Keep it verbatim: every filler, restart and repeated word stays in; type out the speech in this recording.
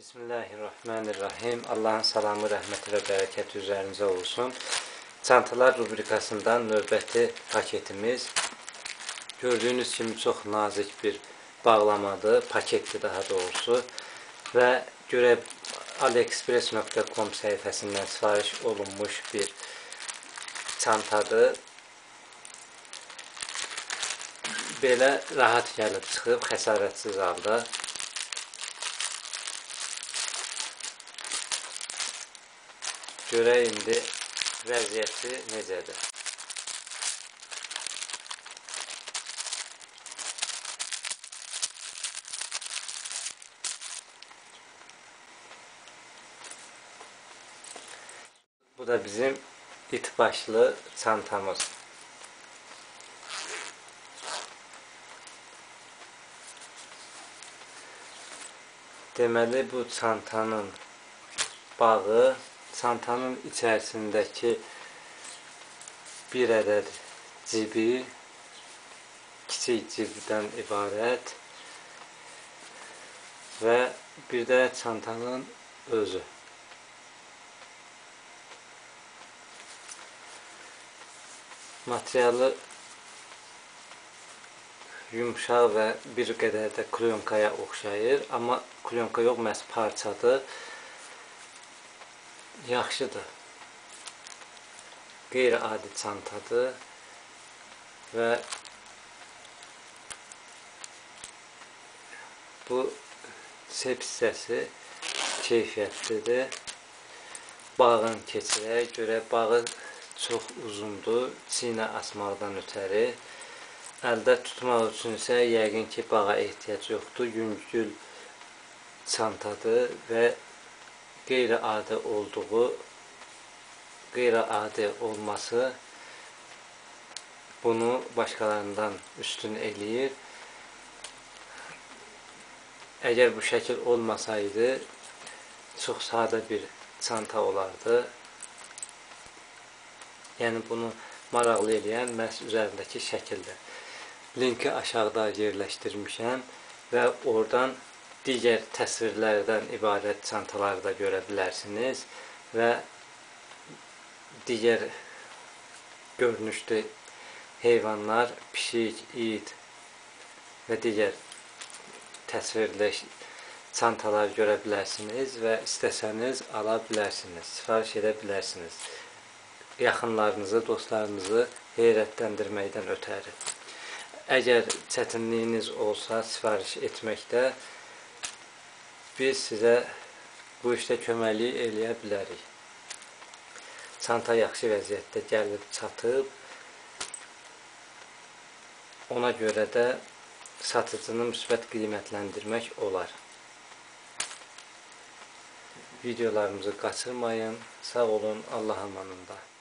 Bismillahirrahmanirrahim. Allahın salamı, rəhməti və bərəkəti üzərinizə olsun. Çantalar rubrikasından növbəti paketimiz. Gördüyünüz kimi çox nazik bir bağlamadır, paketdir daha doğrusu. Və görək aliexpress nöqtə com səhifəsindən sifariş olunmuş bir çantadır. Belə rahat gəlib çıxıb, xəsarətsiz halda. Görək indi vəziyyəti necədir. Bu da bizim it başlı çantamız. Deməli bu çantanın bağı, çantanın içərisindəki bir ədəd cibi, kiçik cibdən ibarət və bir də çantanın özü. Materialı yumuşaq və bir qədər də klyonkaya oxşayır, amma klyonka yox, məhz parçadır. Yaxşıdır. Qeyri-adi çantadır və bu cep hissəsi keyfiyyətlidir. Bağını keçirək, görək bağı çox uzundur, çiynə asmaqdan ötəri. Əldə tutmaq üçün isə yəqin ki, bağa ehtiyac yoxdur. Yüngül çantadır və qeyri-adi olduğu, qeyri-adi olması bunu başqalarından üstün eləyir. Əgər bu şəkil olmasaydı, çox sadə bir çanta olardı. Yəni bunu maraqlı eləyən məhz üzərindəki şəkildir. Linki aşağıda yerləşdirmişəm və oradan digər təsvirlərdən ibarət çantaları da görə bilərsiniz və digər görünüşlü heyvanlar, pişik, it və digər təsvirli çantalar görə bilərsiniz və istəsəniz ala bilərsiniz, sifariş edə bilərsiniz. Yaxınlarınızı, dostlarınızı heyrətləndirməkdən ötəri. Əgər çətinliyiniz olsa sifariş etməkdə, biz sizə bu işdə köməklik eləyə bilərik. Çanta yaxşı vəziyyətdə gəlib çatıb, ona görə də satıcını müsbət qiymətləndirmək olar. Videolarımızı qaçırmayın, sağ olun, Allah amanında.